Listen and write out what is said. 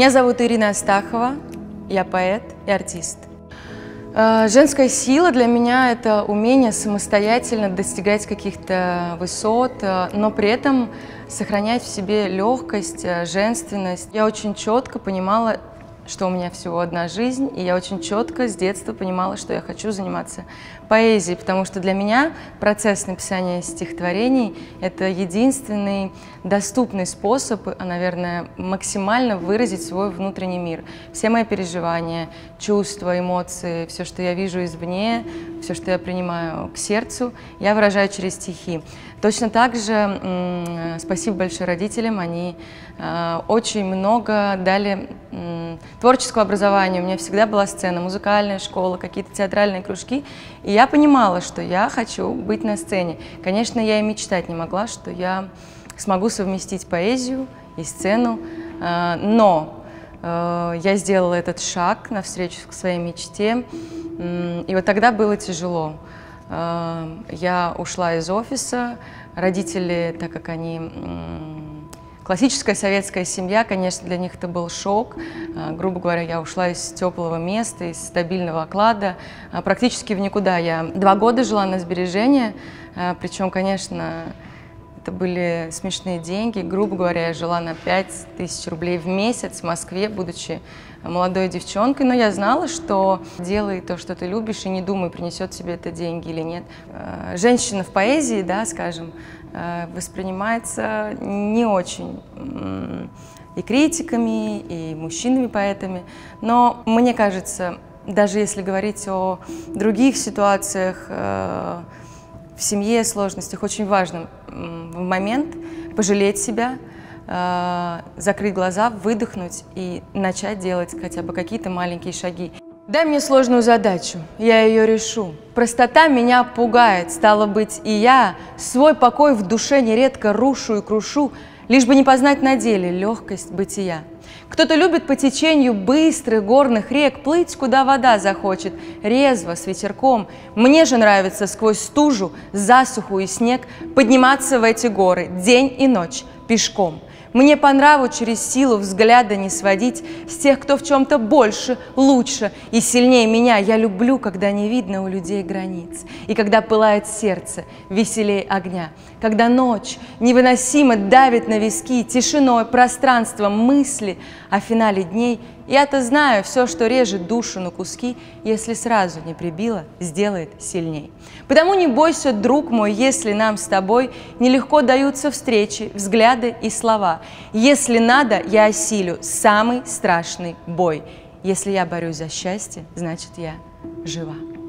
Меня зовут Ирина Астахова, я поэт и артист. Женская сила для меня – это умение самостоятельно достигать каких-то высот, но при этом сохранять в себе легкость, женственность. Я очень четко понимала, что у меня всего одна жизнь, и я очень четко с детства понимала, что я хочу заниматься поэзией, потому что для меня процесс написания стихотворений – это единственный доступный способ, наверное, максимально выразить свой внутренний мир. Все мои переживания, чувства, эмоции, все, что я вижу извне, все, что я принимаю к сердцу, я выражаю через стихи. Точно так же спасибо большое родителям, они очень много дали творческого образования. У меня всегда была сцена, музыкальная школа, какие-то театральные кружки, и я понимала, что я хочу быть на сцене. Конечно, я и мечтать не могла, что я смогу совместить поэзию и сцену, но я сделала этот шаг навстречу к своей мечте, и вот тогда было тяжело. Я ушла из офиса, родители, так как они классическая советская семья, конечно, для них это был шок. Грубо говоря, я ушла из теплого места, из стабильного оклада, практически в никуда. Я 2 года жила на сбережения, причем, конечно, это были смешные деньги. Грубо говоря, я жила на 5000 рублей в месяц в Москве, будучи молодой девчонкой, но я знала, что делай то, что ты любишь, и не думай, принесет тебе это деньги или нет. Женщина в поэзии, да, скажем, воспринимается не очень и критиками, и мужчинами-поэтами, но мне кажется, даже если говорить о других ситуациях, в семье, сложностях, очень важно в момент пожалеть себя, закрыть глаза, выдохнуть и начать делать хотя бы какие-то маленькие шаги. Дай мне сложную задачу, я ее решу. Простота меня пугает, стало быть, и я свой покой в душе нередко рушу и крушу, лишь бы не познать на деле легкость бытия. Кто-то любит по течению быстрых горных рек плыть, куда вода захочет, резво, с ветерком. Мне же нравится сквозь стужу, засуху и снег подниматься в эти горы день и ночь пешком. Мне по нраву через силу взгляда не сводить с тех, кто в чем-то больше, лучше и сильнее меня. Я люблю, когда не видно у людей границ, и когда пылает сердце веселей огня, когда ночь невыносимо давит на виски тишиной, пространством мысли о финале дней. Я-то знаю, все, что режет душу на куски, если сразу не прибило, сделает сильней. Потому не бойся, друг мой, если нам с тобой нелегко даются встречи, взгляды и слова. Если надо, я осилю самый страшный бой. Если я борюсь за счастье, значит, я жива.